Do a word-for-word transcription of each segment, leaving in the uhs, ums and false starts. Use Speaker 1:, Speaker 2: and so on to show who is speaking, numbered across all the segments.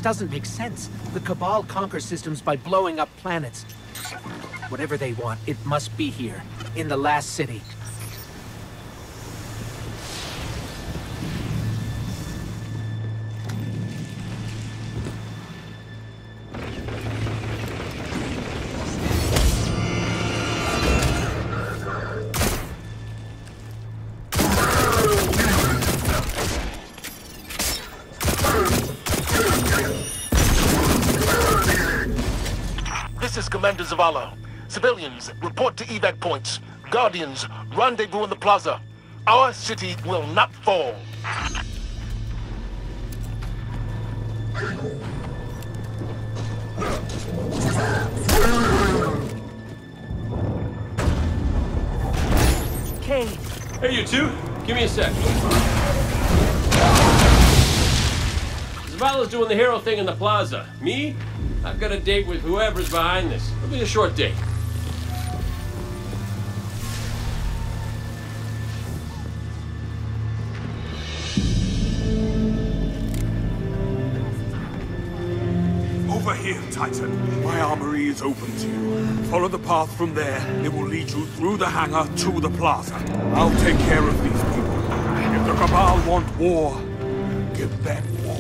Speaker 1: doesn't make sense. The Cabal conquer systems by blowing up planets. Whatever they want, it must be here, in the last city.
Speaker 2: Commander Zavala. Civilians, report to evac points. Guardians, rendezvous in the plaza. Our city will not fall.
Speaker 1: Kane!
Speaker 3: Hey, you two. Give me a sec. Zavala's doing the hero thing in the plaza. Me? I've got a date with whoever's behind this. It'll be a short date.
Speaker 4: Over here, Titan. My armory is open to you. Follow the path from there. It will lead you through the hangar to the plaza. I'll take care of these people. If the Cabal want war, give them war.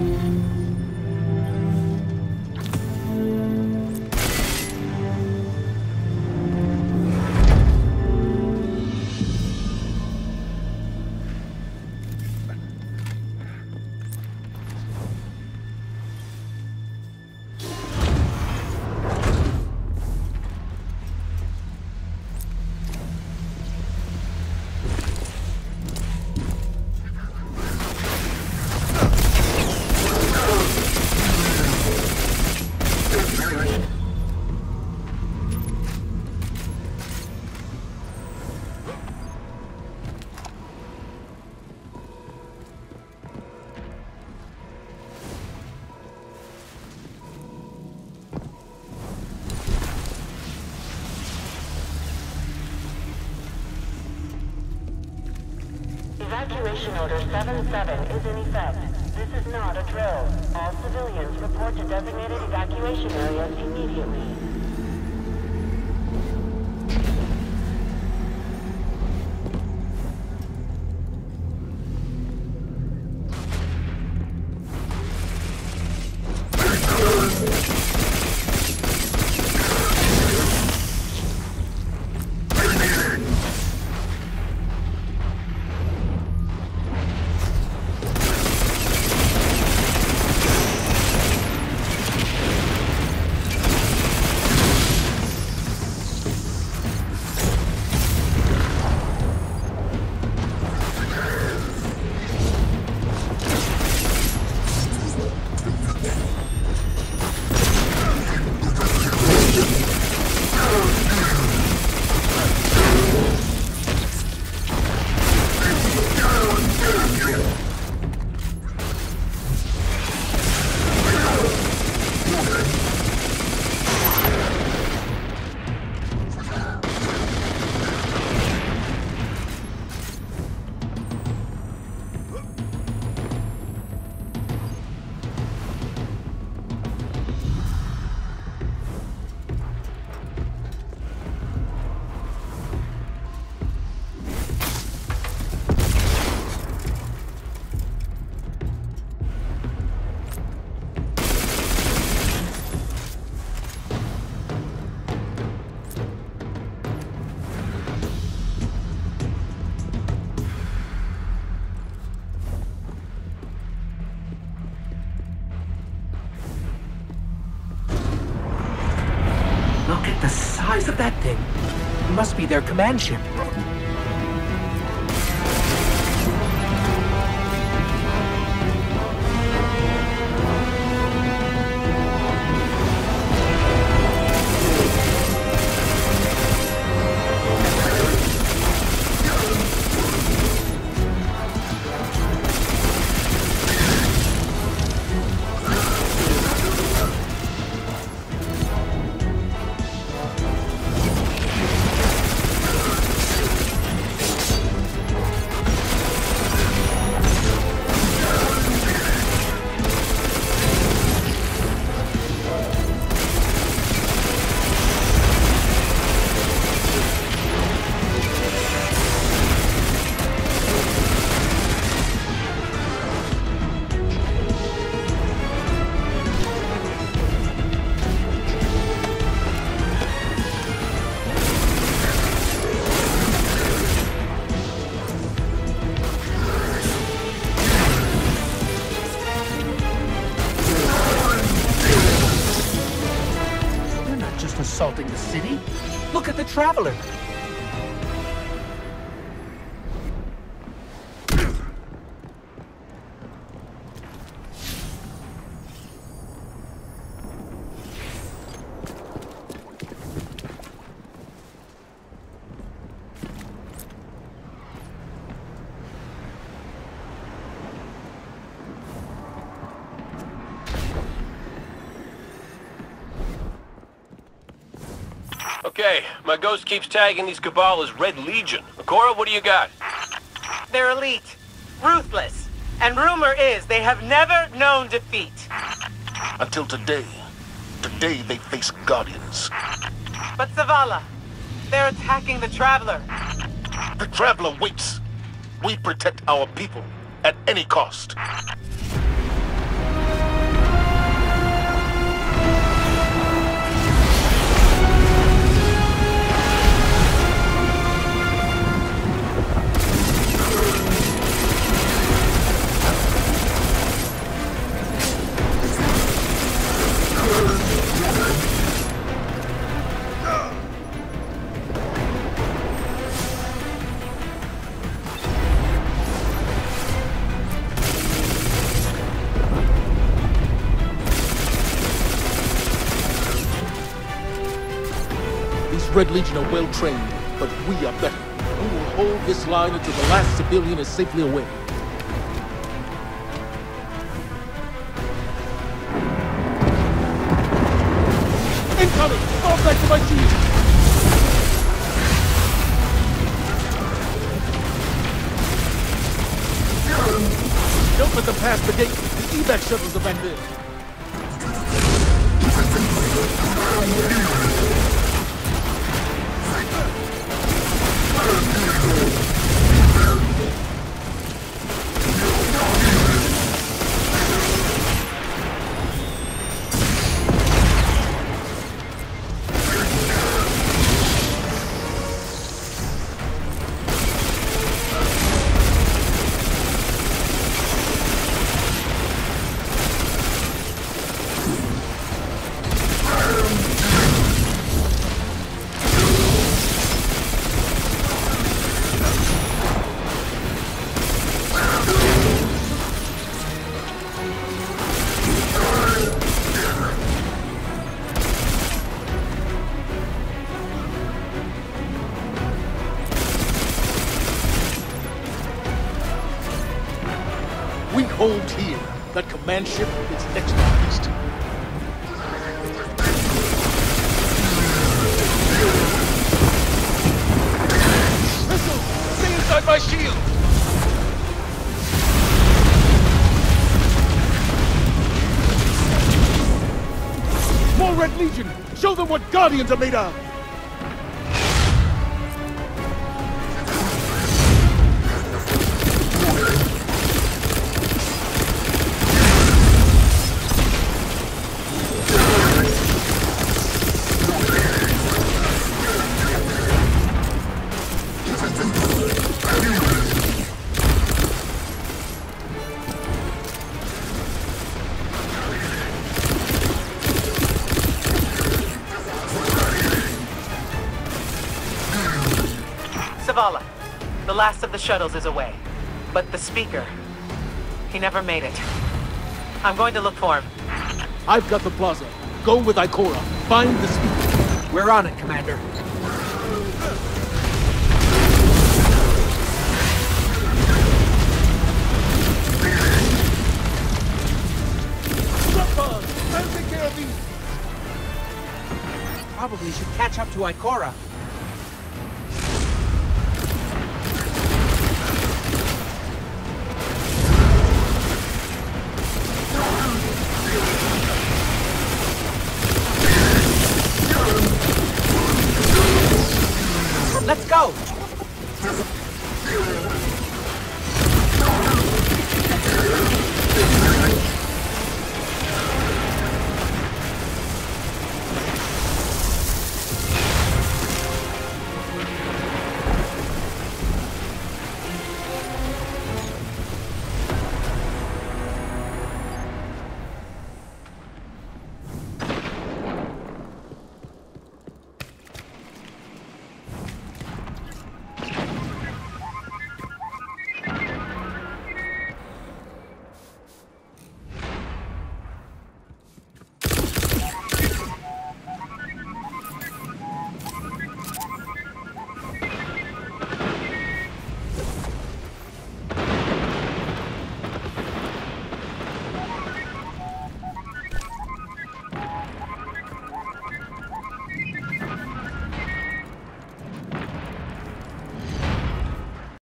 Speaker 5: Evacuation Order seven seven is in effect. This is not a drill. All civilians report to designated evacuation areas immediately.
Speaker 1: Look at the size of that thing. It must be their command ship. assaulting the city. Look at the Traveler.
Speaker 3: Okay, my ghost keeps tagging these Cabal as Red Legion. Cora, what do you got?
Speaker 6: They're elite, ruthless, and rumor is they have never known defeat.
Speaker 2: Until today. Today they face Guardians.
Speaker 6: But Zavala, they're attacking the Traveler.
Speaker 2: The Traveler waits. We protect our people at any cost.
Speaker 7: Red Legion are well trained, but we are better. We will hold this line until the last civilian is safely away. Incoming! Fall back to my shield! Don't let them pass the gate. The evac shuttles are back there. We hold here. That command ship is next east. Missile! Stay inside my shield! More Red Legion! Show them what Guardians are made of!
Speaker 6: Zavala, the last of the shuttles is away. But the speaker, he never made it. I'm going to look for him.
Speaker 7: I've got the plaza. Go with Ikora. Find the speaker.
Speaker 1: We're on it, Commander.
Speaker 7: I'll take care of these.
Speaker 1: Probably should catch up to Ikora.